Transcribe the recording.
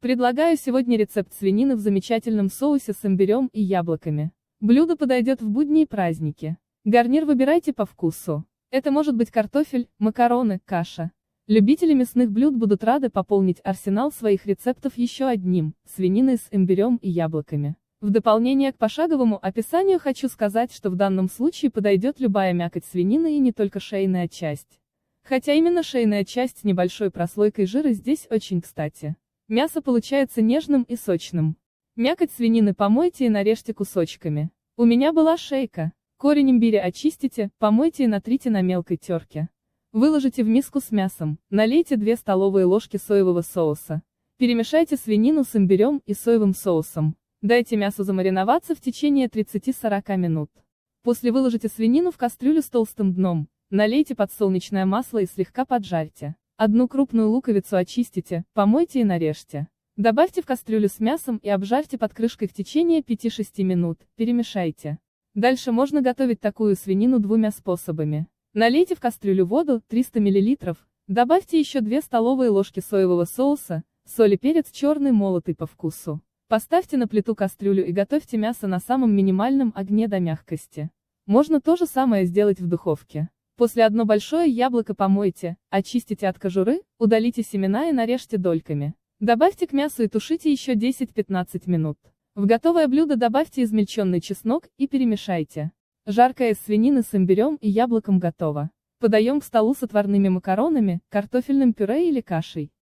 Предлагаю сегодня рецепт свинины в замечательном соусе с имбирем и яблоками. Блюдо подойдет в будни и праздники. Гарнир выбирайте по вкусу. Это может быть картофель, макароны, каша. Любители мясных блюд будут рады пополнить арсенал своих рецептов еще одним – свининой с имбирем и яблоками. В дополнение к пошаговому описанию хочу сказать, что в данном случае подойдет любая мякоть свинины и не только шейная часть. Хотя именно шейная часть с небольшой прослойкой жира здесь очень кстати. Мясо получается нежным и сочным. Мякоть свинины помойте и нарежьте кусочками. У меня была шейка. Корень имбиря очистите, помойте и натрите на мелкой терке. Выложите в миску с мясом, налейте 2 столовые ложки соевого соуса. Перемешайте свинину с имбирем и соевым соусом. Дайте мясу замариноваться в течение 30-40 минут. После выложите свинину в кастрюлю с толстым дном, налейте подсолнечное масло и слегка поджарьте. Одну крупную луковицу очистите, помойте и нарежьте. Добавьте в кастрюлю с мясом и обжарьте под крышкой в течение 5-6 минут, перемешайте. Дальше можно готовить такую свинину 2 способами. Налейте в кастрюлю воду, 300 мл, добавьте еще 2 столовые ложки соевого соуса, соль и перец черный молотый по вкусу. Поставьте на плиту кастрюлю и готовьте мясо на самом минимальном огне до мягкости. Можно то же самое сделать в духовке. После одно большое яблоко помойте, очистите от кожуры, удалите семена и нарежьте дольками. Добавьте к мясу и тушите еще 10-15 минут. В готовое блюдо добавьте измельченный чеснок и перемешайте. Жаркое из свинины с имбирем и яблоком готово. Подаем к столу с отварными макаронами, картофельным пюре или кашей.